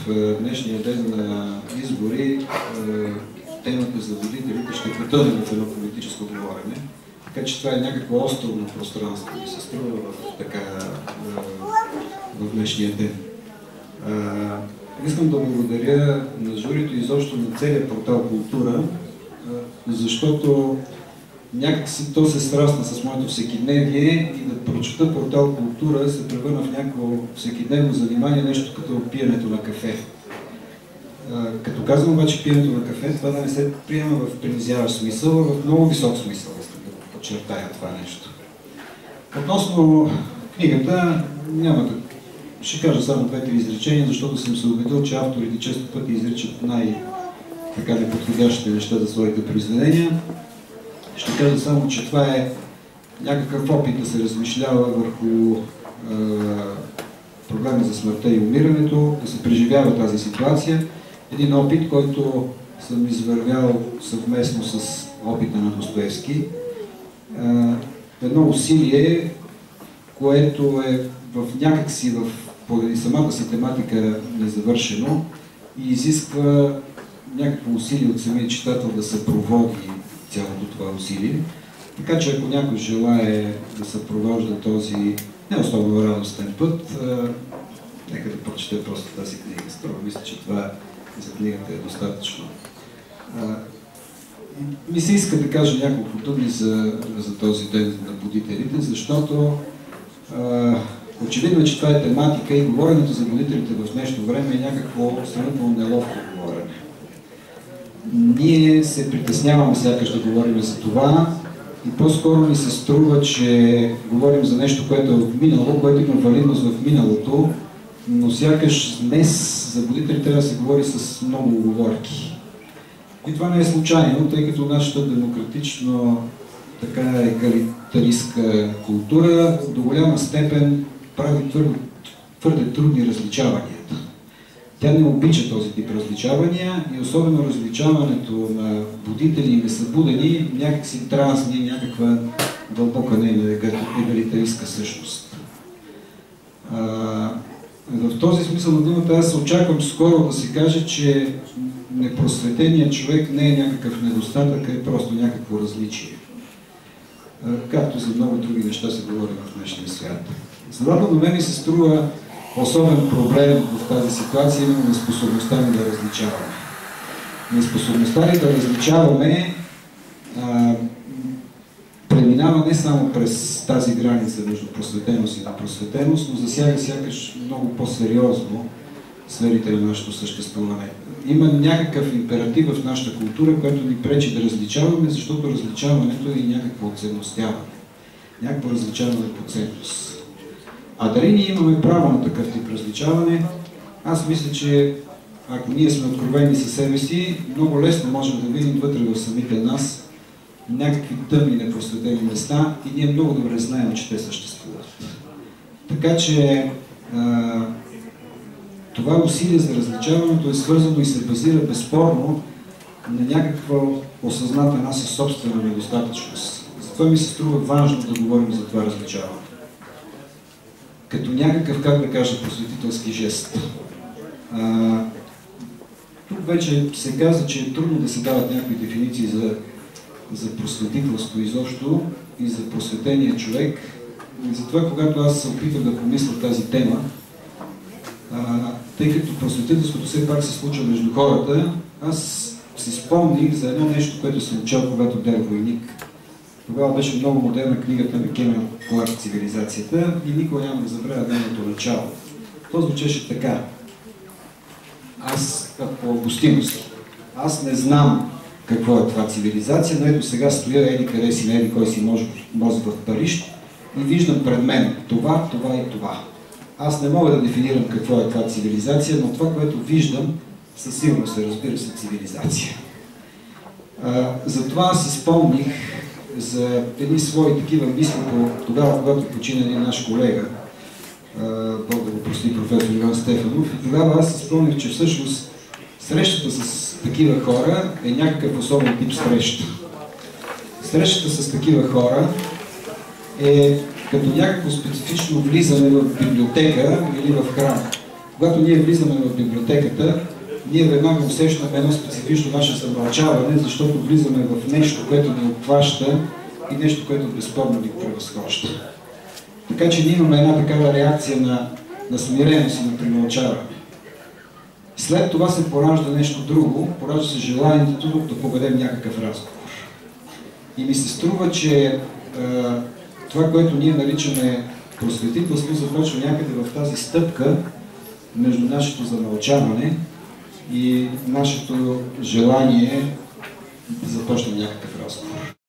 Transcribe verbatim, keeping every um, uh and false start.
днешния ден на избори темата за водителите ще потъне в едно политическо говорене. Така че това е някакво островно пространство, ми се струва в, така, в днешния ден. А, искам да благодаря на журито и изобщо на целия портал Култура, защото някакси то се срасна с моето всекидневие и да прочета портал Култура се превърна в някакво всекидневно занимание, нещо като пиенето на кафе. А, като казвам обаче пиенето на кафе, това да не се приема в принизяващ смисъл, а в много висок смисъл, искам да подчертая това нещо. Относно книгата, няма да ще кажа само две-три изречения, защото съм се убедил, че авторите често пъти изричат най-неподходящите неща за своите произведения. Ще кажа само, че това е някакъв опит да се размишлява върху е, проблема за смъртта и умирането, да се преживява тази ситуация. Един опит, който съм извървял съвместно с опита на Достоевски. Е, едно усилие, което е в някакси в поради самата си тематика незавършено и изисква някакво усилие от самия читател да се проводи цялото това усилие. Така че ако някой желае да се провожда този не особено радостен път, а, нека да прочете просто тази книга. Струва, мисля, че това за книгата е достатъчно. А, ми се иска да кажа няколко думи за, за този ден на будителите, защото а, очевидно е, че това е тематика и говоренето за будителите в днешно време е някакво сравнително неловко говорене. Ние се притесняваме сякаш да говорим за това и по-скоро ни се струва, че говорим за нещо, което е в минало, което има валидност в миналото, но сякаш днес за будители трябва да се говори с много уговорки. И това не е случайно, тъй като нашата демократично така егалитаристка култура до голяма степен прави твърде, твърде трудни различаванията. Тя не обича този тип различавания и особено различаването на будители и несъбудени някакси дразни някаква дълбока нейна егалитаристка същност. А, в този смисъл на думата аз очаквам скоро да се каже, че непросветеният човек не е някакъв недостатък, е просто някакво различие. А, както за много други неща се говори в днешния свят. Следователно, мен ми се струва особен проблем в тази ситуация именно неспособността ни да различаваме. Неспособността ни да различаваме а, преминава не само през тази граница между просветеност и непросветеност, но засяга сякаш много по-сериозно сферите на нашето съществуване. Има някакъв императив в нашата култура, който ни пречи да различаваме, защото различаването е и някакво оценностяване. Някакво различаване по ценност. А дали ние имаме право на такъв тип различаване, аз мисля, че ако ние сме откровени със себе си, много лесно можем да видим вътре в самите нас някакви тъмни непросветени места и ние много добре знаем, че те съществуват. Така че а, това усилие за различаването е свързано и се базира безспорно на някаква осъзната наша собствена недостатъчност. Затова ми се струва важно да говорим за това различаване. Като някакъв, как да кажа, просветителски жест. А, тук вече се каза, че е трудно да се дават някакви дефиниции за, за просветителство изобщо и за просветения човек. И затова, когато аз се опитах да помисля тази тема, а, тъй като просветителството все пак се случва между хората, аз си спомних за едно нещо, което съм учал, когато бях войник. Тогава беше много модерна книгата на Кемел Кларк «Цивилизацията» и никога няма да забравя нейното начало. То звучеше така. Аз, по августиновски, аз не знам какво е това цивилизация, но ето сега стоя еди къде си, на еди кой си мозък в Париж и виждам пред мен това, това и това. Аз не мога да дефинирам какво е това цивилизация, но това, което виждам, със сигурност се разбира се цивилизация. А, затова аз си спомних за едни свои такива мисли по тогава, когато почина един наш колега, Бог да го прости, професор Иван Стефанов. И тогава аз си спомних, че всъщност срещата с такива хора е някакъв особен тип среща. Срещата с такива хора е като някакво специфично влизане в библиотека или в храм. когато ние влизаме в библиотеката, ние веднага усещаме едно специфично наше замълчаване, защото влизаме в нещо, което ни обхваща и нещо, което безспорно ни превъзхожда. Така че ние имаме една такава реакция на, на смиреност и на примълчаване. След това се поражда нещо друго, поражда се желанието да поведем някакъв разговор. И ми се струва, че е, това, което ние наричаме просветителство, започва някъде в тази стъпка между нашето замълчаване и нашето желание да започнем някакъв разговор.